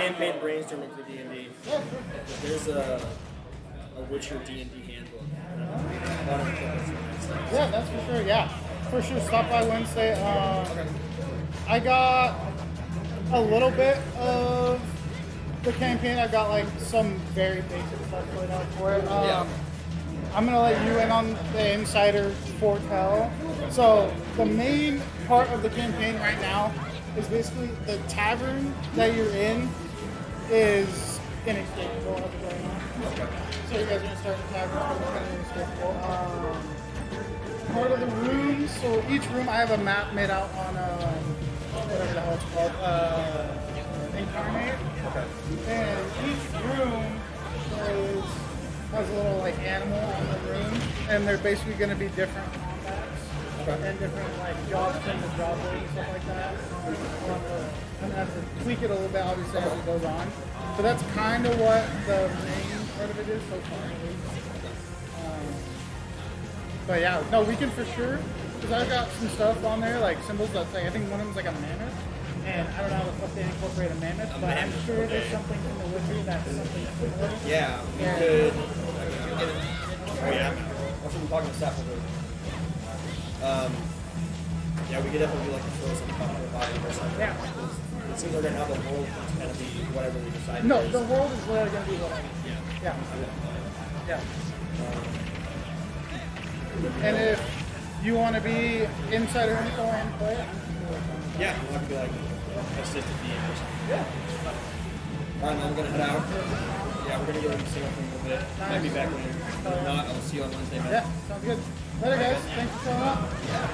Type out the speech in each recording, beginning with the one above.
campaign brainstorming for D&D. Yeah, There's a Witcher D&D handbook. yeah, that's for sure. Yeah, for sure. Stop by Wednesday. I got a little bit of the campaign. I got like some very basic stuff laid out for it. I'm gonna let you in on the insider foretell. So the main part of the campaign right now is basically the tavern that you're in is inescapable as of right now. So you guys are gonna start in the tavern, so it's kind of inescapable. Part of the rooms, so each room I have a map made out on whatever the hell it's called, Incarnate. And each room has a little like animal on the room, and they're basically going to be different combats and different like jobs in the job board and stuff like that. I'm gonna have to tweak it a little bit, obviously, as it goes on. But that's kind of what the main part of it is so far. But yeah, no, we can for sure, because I've got some stuff on there, like symbols that say, I think one of them's like a mammoth, and I don't know how the fuck they incorporate a mammoth, but I'm sure there's something from the Witcher that's something similar. Yeah, we could. Oh yeah, that's what we're talking to Seth over. Yeah, we could definitely do like a frozen body or something. Yeah. It seems like right now the world is going to be whatever we decide. No, the world is literally going to be whatever. Yeah. Yeah. And if you want to be insider info and play it, yeah, you want to be like assistant DM or something. Yeah. Alright, now I'm going to head out. Yeah, we're going to go and sing up in a little bit. Might be back later. If not, I'll see you on Wednesday, man. Yeah, sounds good. Later, guys. Thanks for showing up.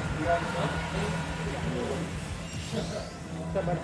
Yeah.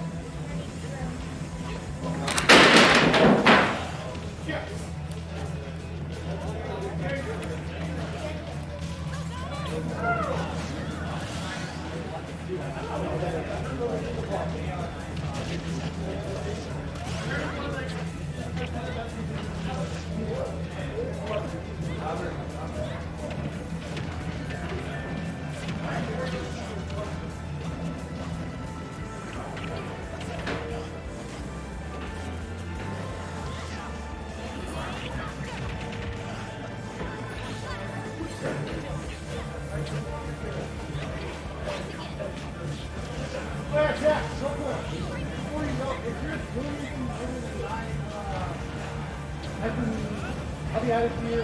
I'll be out of here.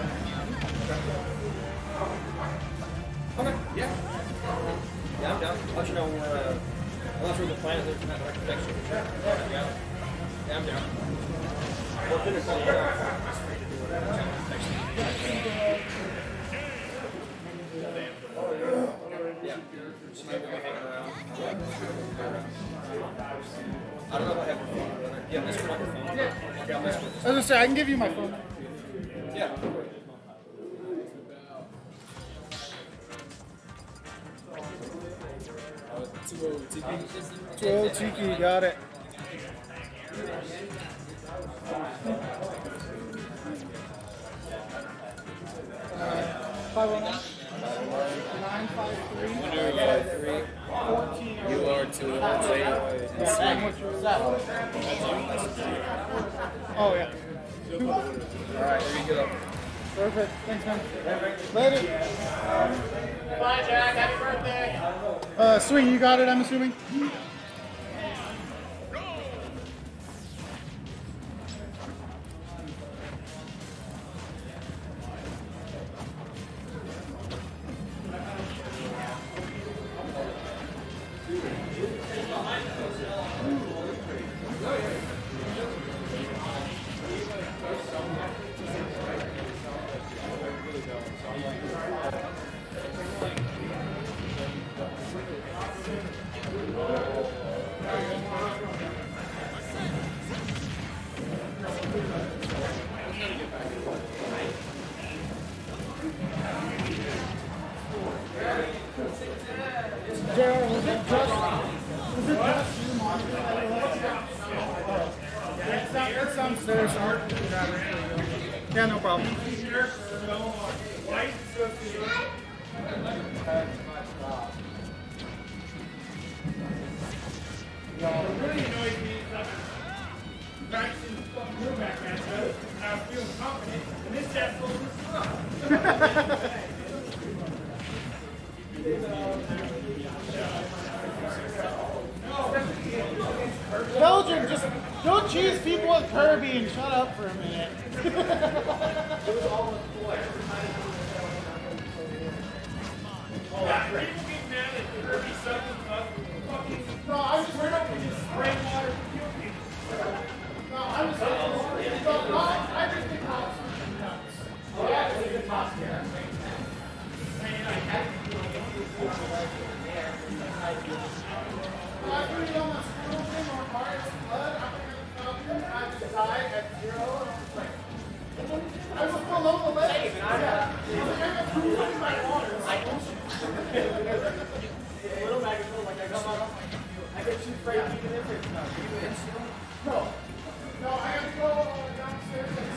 Okay, yeah. Yeah, I'm down. I'll let you know where, I'm not sure the plan is tonight, but I can text you. Yeah. Yeah, I'm down. Well, finish it. Yeah. Just maybe we're hanging around. I don't know if I have your phone. Yeah, this one on your phone. Yeah. Okay, I'll mess with this. I was gonna say, I can give you my phone. Yeah. 2-0 Tiki, got it. Five 953 14. You are too. Oh yeah. Alright, here you go. Perfect. Thanks, man. Later. Bye, Jack. Happy birthday. Swing, you got it, I'm assuming? Yeah, no problem. Really annoys me. Belgium, just don't cheese people with Kirby and shut up for a minute. No, I'm just worried about spray water. No, I'm just I just think Hobbs is nuts. Oh, yeah, it's a good toss here. I just died at 0. I was below the ledge. Little bag of like I come up, I get too afraid even if it's not. No, I have to go downstairs at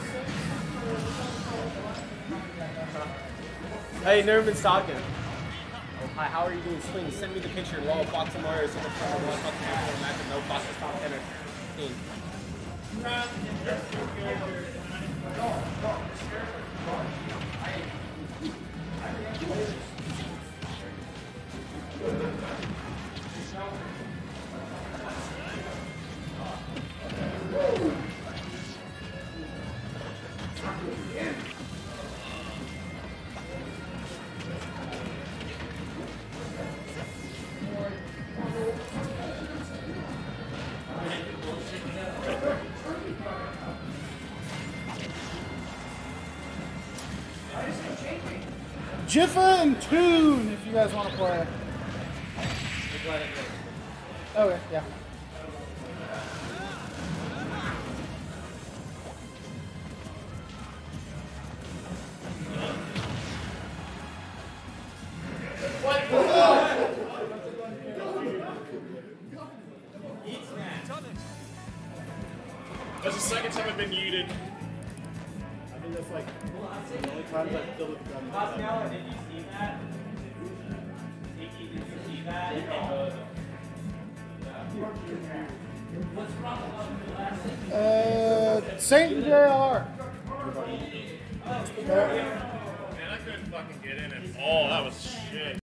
6. Hey, never been stalking. Oh, hi, how are you doing? Swing. Send me the picture. Wall of Fox and Mario. So much fun. I want to fucking have a match with no Fox top 10 or 15. Jiffa and Toon, if you guys want to play. Okay, yeah. That's the second time I've been yeeted. I think that's like the only times I've killed it. Pascal, did you see that? Nikki, did you see that? What's wrong with Saint JR. Man, I couldn't fucking get in at all. That was shit.